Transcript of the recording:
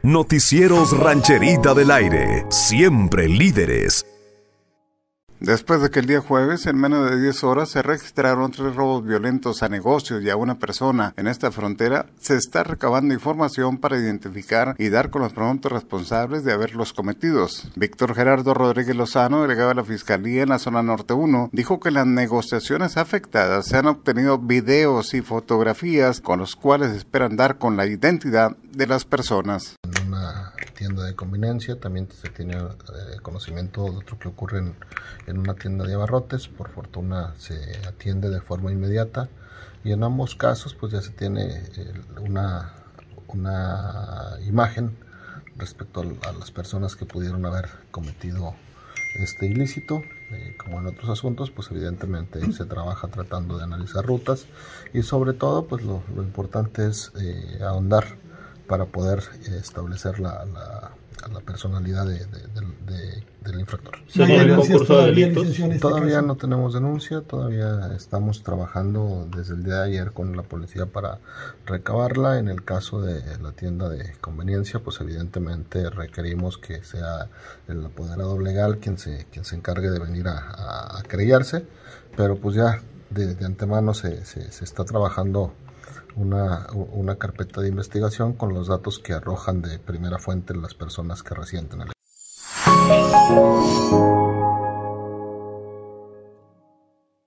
Noticieros Rancherita del Aire, siempre líderes. Después de que el día jueves, en menos de 10 horas, se registraron 3 robos violentos a negocios y a una persona en esta frontera, se está recabando información para identificar y dar con los presuntos responsables de haberlos cometidos. Víctor Gerardo Rodríguez Lozano, delegado de la Fiscalía en la Zona Norte 1, dijo que en las negociaciones afectadas se han obtenido videos y fotografías con los cuales esperan dar con la identidad de las personas. En una tienda de conveniencia también se tiene conocimiento de otro que ocurre en una tienda de abarrotes. Por fortuna se atiende de forma inmediata y en ambos casos pues ya se tiene una imagen respecto a las personas que pudieron haber cometido este ilícito. Como en otros asuntos, pues evidentemente se trabaja tratando de analizar rutas y sobre todo pues lo importante es ahondar para poder establecer la personalidad del infractor. ¿No hay denuncias todavía, licenciado, en este Todavía caso? no tenemos denuncia, todavía estamos trabajando desde el día de ayer con la policía para recabarla. En el caso de la tienda de conveniencia, pues evidentemente requerimos que sea el apoderado legal quien se encargue de venir a querellarse, pero pues ya de antemano se está trabajando una carpeta de investigación con los datos que arrojan de primera fuente las personas que resienten el